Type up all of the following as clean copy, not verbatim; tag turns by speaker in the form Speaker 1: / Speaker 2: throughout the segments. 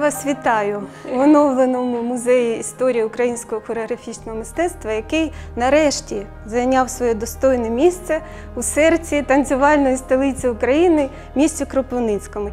Speaker 1: вас вітаю у оновленому музеї історії українського хореографічного мистецтва, який нарешті зайняв своє достойне місце у серці танцювальної столиці України, місті Кропивницькому.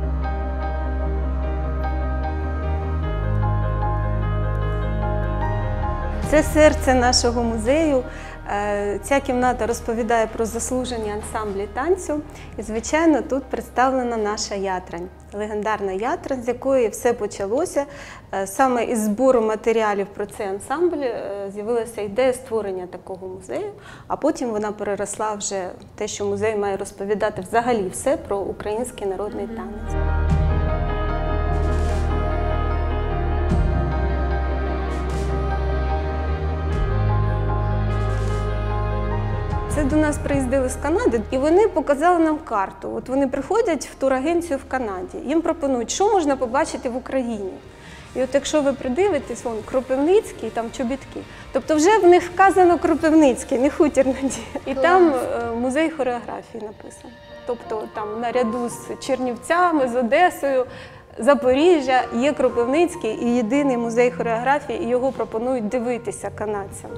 Speaker 1: Це серце нашого музею. Ця кімната розповідає про заслужені ансамблі танцю. І, звичайно, тут представлена наша Ятрань. Легендарна Ятрань, з якої все почалося. Саме із збору матеріалів про цей ансамбль з'явилася ідея створення такого музею, а потім вона переросла вже в те, що музей має розповідати взагалі все про український народний танець. Це до нас приїздили з Канади, і вони показали нам карту. От вони приходять в турагенцію в Канаді, їм пропонують, що можна побачити в Україні. І от якщо ви придивитесь, вон Кропивницький, там чобітки, тобто вже в них вказано Кропивницький, не Хутір Надія. І там музей хореографії написано. Тобто там наряду з Чернівцями, з Одесою, Запоріжжя є Кропивницький і єдиний музей хореографії, і його пропонують дивитися канадцям.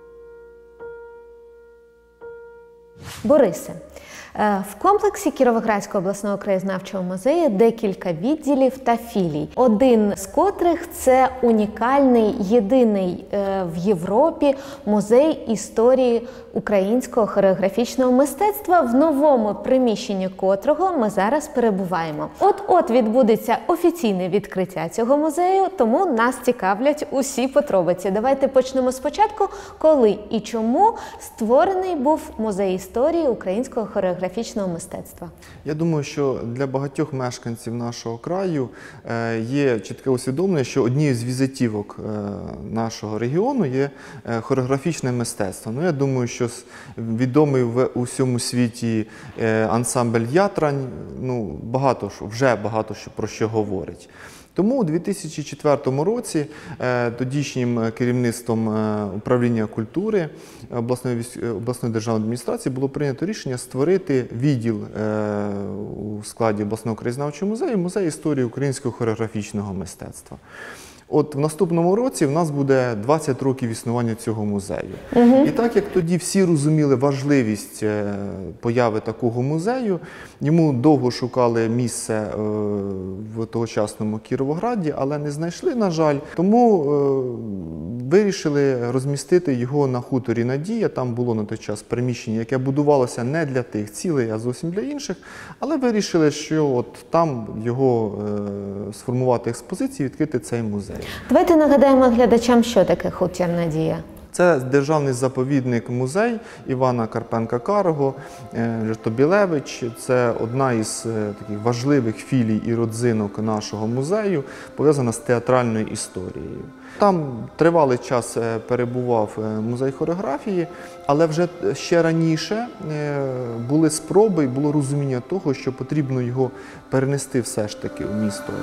Speaker 2: Борисе, в комплексі Кіровоградського обласного краєзнавчого музею декілька відділів та філій, один з котрих – це унікальний, єдиний в Європі музей історії українського хореографічного мистецтва, в новому приміщенні котрого ми зараз перебуваємо. От-от відбудеться офіційне відкриття цього музею, тому нас цікавлять усі подробиці. Давайте почнемо спочатку, коли і чому створений був музей історії українського хореографічного мистецтва.
Speaker 3: Я думаю, що для багатьох мешканців нашого краю є чітке усвідомлення, що однією з візитівок нашого регіону є хореографічне мистецтво. Ну, я думаю, що відомий в усьому світі ансамбль Ятрань, ну, вже багато про що говорить. Тому у 2004 році тодішнім керівництвом управління культури обласної державної адміністрації було прийнято рішення створити відділ у складі обласного краєзнавчого музею, музей історії українського хореографічного мистецтва. От в наступному році в нас буде 20 років існування цього музею. І так як тоді всі розуміли важливість появи такого музею, йому довго шукали місце в тогочасному Кіровограді, але не знайшли, на жаль. Тому вирішили розмістити його на хуторі Надія. Там було на той час приміщення, яке будувалося не для тих цілей, а зовсім для інших. Але вирішили, що от там його сформувати експозицію і відкрити цей музей.
Speaker 2: Давайте нагадаємо глядачам, що таке Хутір Надія.
Speaker 3: Це державний заповідник-музей Івана Карпенка-Карого, Жовтобілевич. Це одна із таких важливих філій і родзинок нашого музею, пов'язана з театральною історією. Там тривалий час перебував музей хореографії, але вже ще раніше були спроби і було розуміння того, що потрібно його перенести все ж таки у місто.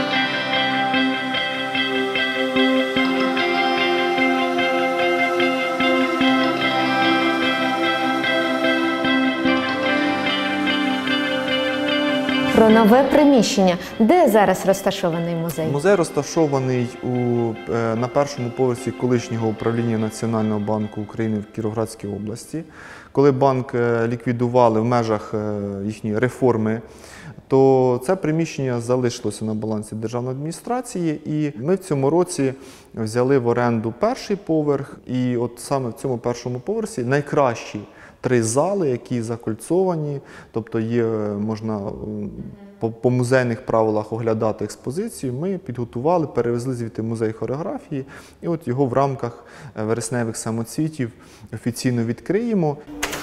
Speaker 2: Про нове приміщення. Де зараз розташований музей?
Speaker 3: Музей розташований на першому поверсі колишнього управління Національного банку України в Кіровоградській області. Коли банк ліквідували в межах їхньої реформи, то це приміщення залишилося на балансі державної адміністрації, і ми в цьому році взяли в оренду перший поверх, і от саме в цьому першому поверсі найкращі 3 зали, які закольцовані, тобто можна по музейних правилах оглядати експозицію. Ми підготували, перевезли звідти музей хореографії, і от його в рамках вересневих самоцвітів офіційно відкриємо.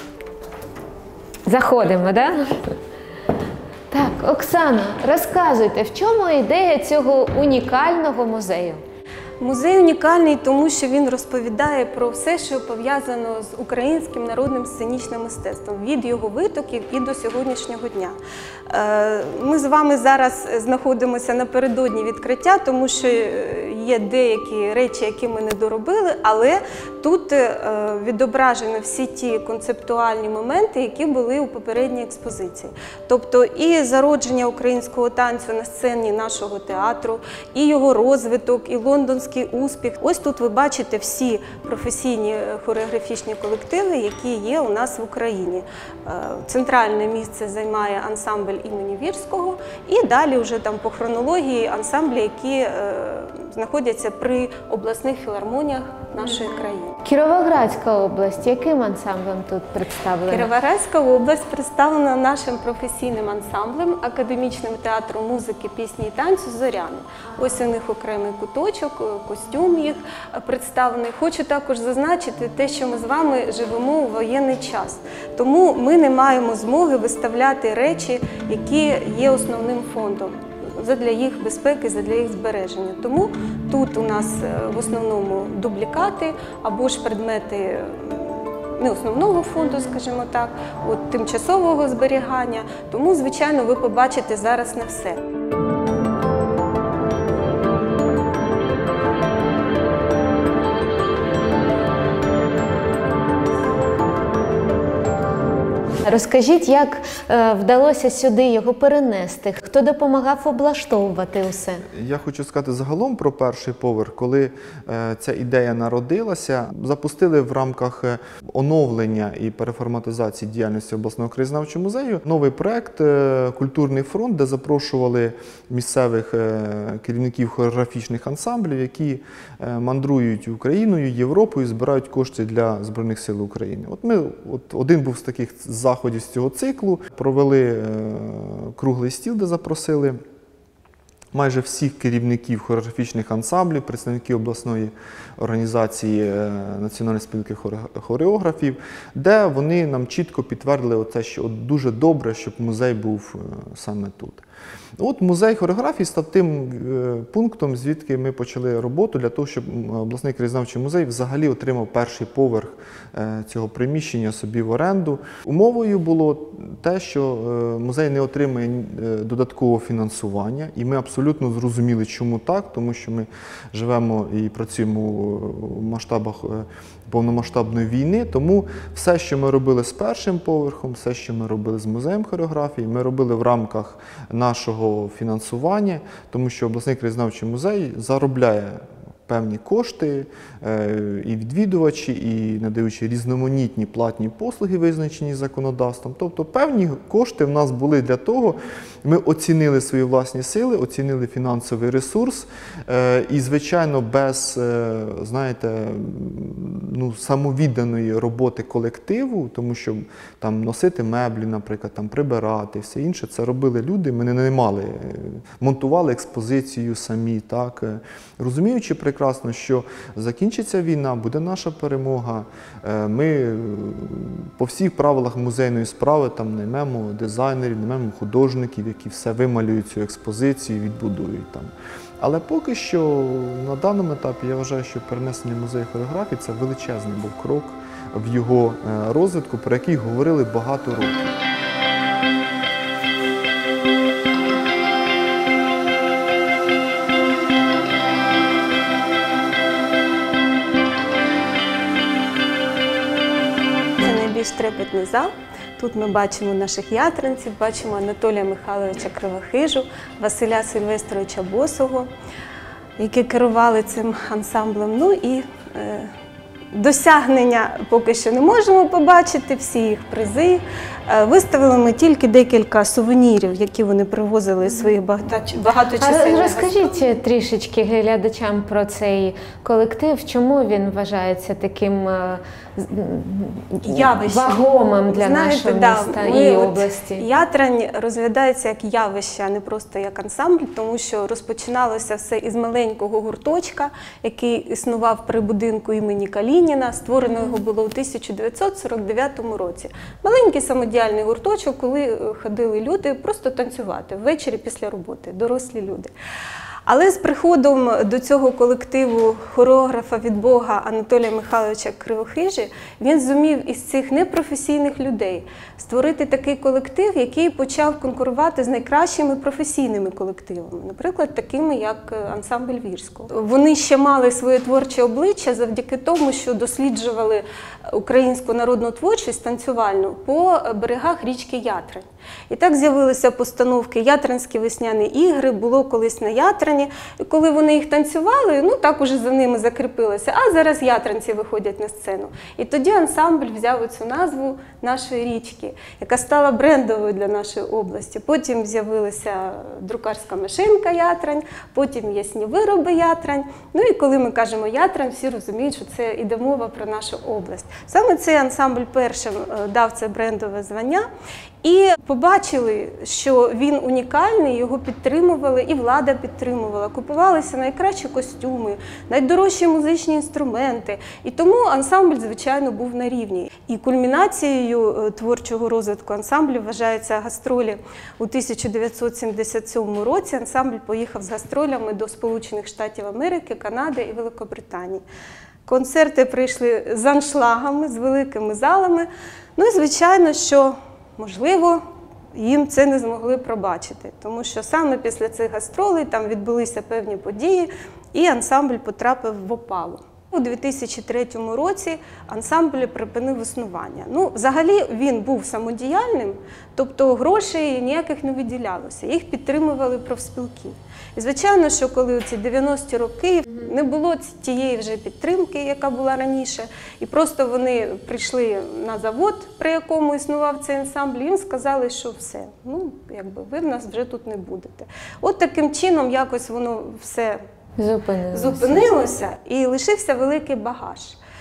Speaker 2: Заходимо, так? Так, Оксано, розказуйте, в чому ідея цього унікального музею?
Speaker 1: Музей унікальний, тому що він розповідає про все, що пов'язано з українським народним сценічним мистецтвом, від його витоків і до сьогоднішнього дня. Ми з вами зараз знаходимося напередодні відкриття, тому що є деякі речі, які ми не доробили, але тут відображено всі ті концептуальні моменти, які були у попередній експозиції. Тобто і зародження українського танцю на сцені нашого театру, і його розвиток, і лондонський успіх. Ось тут ви бачите всі професійні хореографічні колективи, які є у нас в Україні. Центральне місце займає ансамбль імені Вірського, і далі вже там по хронології ансамблі, які знаходяться при обласних філармоніях нашої країни.
Speaker 2: Кіровоградська область, яким ансамблем тут представлена?
Speaker 1: Кіровоградська область представлена нашим професійним ансамблем, академічним театром музики, пісні і танцю «Зоряни». Ось у них окремий куточок, костюм їх представлений. Хочу також зазначити те, що ми з вами живемо у воєнний час. Тому ми не маємо змоги виставляти речі, які є основним фондом задля їх безпеки, задля їх збереження. Тому тут у нас в основному дублікати або ж предмети не основного фонду, скажімо так, от тимчасового зберігання. Тому, звичайно, ви побачите зараз не все.
Speaker 2: Розкажіть, як вдалося сюди його перенести? Хто допомагав облаштовувати усе?
Speaker 3: Я хочу сказати загалом про перший поверх. Коли ця ідея народилася, запустили в рамках оновлення і переформатизації діяльності обласного краєзнавчого музею новий проект «Культурний фронт», де запрошували місцевих керівників хореографічних ансамблів, які мандрують Україною, Європою, збирають кошти для Збройних сил України. Один був з таких заходів з цього циклу. Провели круглий стіл, де запросили майже всіх керівників хореографічних ансамблів, представників обласної організації Національної спілки хореографів, де вони нам чітко підтвердили що дуже добре, щоб музей був саме тут. От музей хореографії став тим пунктом, звідки ми почали роботу для того, щоб обласний краєзнавчий музей взагалі отримав перший поверх цього приміщення собі в оренду. Умовою було те, що музей не отримає додаткового фінансування, і ми абсолютно зрозуміли, чому так, тому що ми живемо і працюємо в масштабах повномасштабної війни, тому все, що ми робили з першим поверхом, все, що ми робили з музеєм хореографії, ми робили в рамках нашого фінансування, тому що обласний краєзнавчий музей заробляє певні кошти, і відвідувачі, і надаючи різноманітні платні послуги, визначені законодавством. Тобто певні кошти в нас були для того, ми оцінили свої власні сили, оцінили фінансовий ресурс, і, звичайно, без, самовідданої роботи колективу, тому що там носити меблі, наприклад, там прибирати, все інше, це робили люди, ми не наймали, монтували експозицію самі, так, розуміючи прекрасно, що закінчиться війна, буде наша перемога, ми по всіх правилах музейної справи там наймемо дизайнерів, наймемо художників, які все вималюють цю експозицію, відбудують там. Але поки що на даному етапі я вважаю, що перенесення музею хореографії – це величезний був крок в його розвитку, про який говорили багато років.
Speaker 1: Це найбільш трепетний зал. Тут ми бачимо наших ятринців, бачимо Анатолія Михайловича Кривохижу, Василя Сильвестровича Босого, які керували цим ансамблем. Ну і досягнення поки що не можемо побачити, всі їх призи. Виставили ми тільки декілька сувенірів, які вони привозили з своїх багаточисельних.
Speaker 2: Розкажіть трішечки глядачам про цей колектив, чому він вважається таким вагомим для нашого міста і області?
Speaker 1: Ятрань розглядається як явище, а не просто як ансамбль, тому що розпочиналося все із маленького гурточка, який існував при будинку імені Калініна. Створено його було у 1949 році. Маленький самодіяльний гурточок, коли ходили люди просто танцювати ввечері після роботи, дорослі люди. Але з приходом до цього колективу хореографа від Бога Анатолія Михайловича Кривохижі, він зумів із цих непрофесійних людей створити такий колектив, який почав конкурувати з найкращими професійними колективами, наприклад, такими як ансамбль Вірського. Вони ще мали своє творче обличчя завдяки тому, що досліджували українську народну творчість танцювальну по берегах річки Ятрань. І так з'явилися постановки «Ятранські весняні ігри», було колись на Ятрані. І коли вони їх танцювали, ну так уже за ними закріпилося, а зараз ятранці виходять на сцену. І тоді ансамбль взяв цю назву нашої річки, яка стала брендовою для нашої області. Потім з'явилася друкарська машинка «Ятрань», потім м'ясні вироби «Ятрань». Ну і коли ми кажемо «Ятрань», всі розуміють, що це іде мова про нашу область. Саме цей ансамбль першим дав це брендове звання. І побачили, що він унікальний, його підтримували, і влада підтримувала. Купувалися найкращі костюми, найдорожчі музичні інструменти. І тому ансамбль, звичайно, був на рівні. І кульмінацією творчого розвитку ансамблю вважаються гастролі. У 1977 році ансамбль поїхав з гастролями до Сполучених Штатів Америки, Канади і Великобританії. Концерти прийшли з аншлагами, з великими залами. Ну і, звичайно, що можливо, їм це не змогли пробачити, тому що саме після цих гастролей там відбулися певні події, і ансамбль потрапив в опалу. У 2003 році ансамбль припинив існування. Ну, взагалі він був самодіяльним, тобто грошей ніяких не виділялося, їх підтримували профспілки. І звичайно, що коли у ці 90-ті роки не було тієї вже підтримки, яка була раніше, і просто вони прийшли на завод, при якому існував цей ансамбль, і їм сказали, що все, ну, якби ви в нас вже тут не будете. От таким чином якось воно все зупинилося і лишився великий багаж.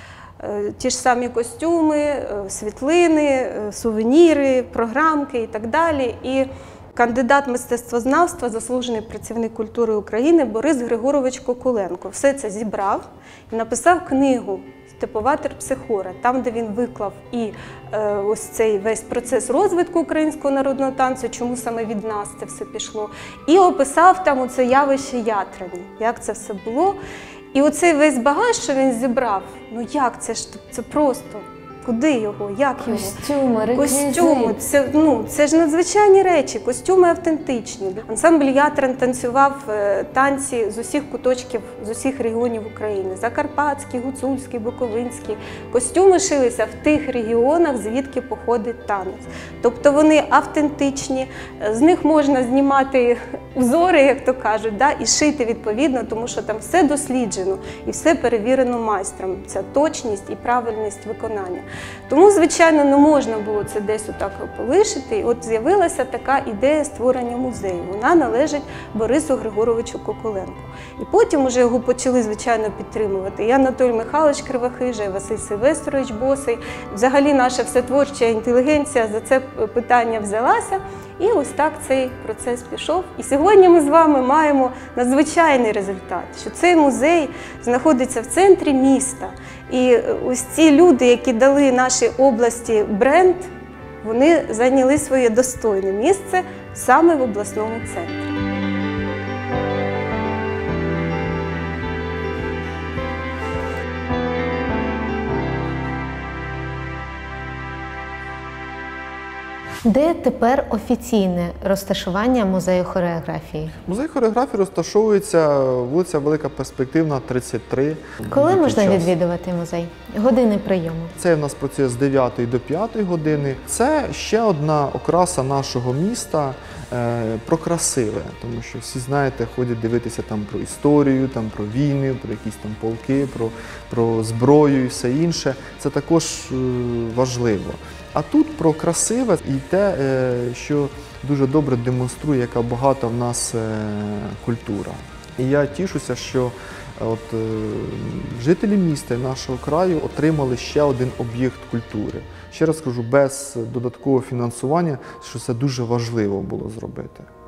Speaker 1: Ті ж самі костюми, світлини, сувеніри, програмки і так далі. І кандидат мистецтвознавства, заслужений працівник культури України Борис Григорович Кокуленко все це зібрав і написав книгу «Степова терпсихора», там, де він виклав і ось цей весь процес розвитку українського народного танцю, чому саме від нас це все пішло, і описав там оце явище Ятрані, як це все було. І оцей весь багаж, що він зібрав, ну як це ж, це просто... Куди його? Як його? Костюми. Це ж надзвичайні речі, костюми автентичні. Ансамбль «Ятрань» танцював танці з усіх куточків, з усіх регіонів України. Закарпатські, гуцульські, буковинські. Костюми шилися в тих регіонах, звідки походить танець. Тобто вони автентичні, з них можна знімати узори, як то кажуть, і шити відповідно, тому що там все досліджено і все перевірено майстром. Ця точність і правильність виконання. Тому, звичайно, не можна було це десь отак полишити. І от з'явилася така ідея створення музею. Вона належить Борису Григоровичу Кокуленку. І потім уже його почали, звичайно, підтримувати і Анатолій Михайлович Кривохижа, і Василь Сильвестрович Босий. Взагалі наша всетворча інтелігенція за це питання взялася. І ось так цей процес пішов. І сьогодні ми з вами маємо надзвичайний результат, що цей музей знаходиться в центрі міста. І ось ці люди, які дали нашій області бренд, вони зайняли своє достойне місце саме в обласному центрі.
Speaker 2: Де тепер офіційне розташування музею хореографії?
Speaker 3: Музей хореографії розташовується вулиця Велика Перспективна, 33.
Speaker 2: Коли можна відвідувати музей? Години прийому?
Speaker 3: Це в нас працює з 9 до 5 години. Це ще одна окраса нашого міста про красиве, тому що всі, знаєте, ходять дивитися там про історію, там про війни, про якісь там полки, про зброю і все інше. Це також важливо. А тут про красиве і те, що дуже добре демонструє, яка багата в нас культура. І я тішуся, що жителі міста і нашого краю отримали ще один об'єкт культури. Ще раз кажу, без додаткового фінансування, що це дуже важливо було зробити.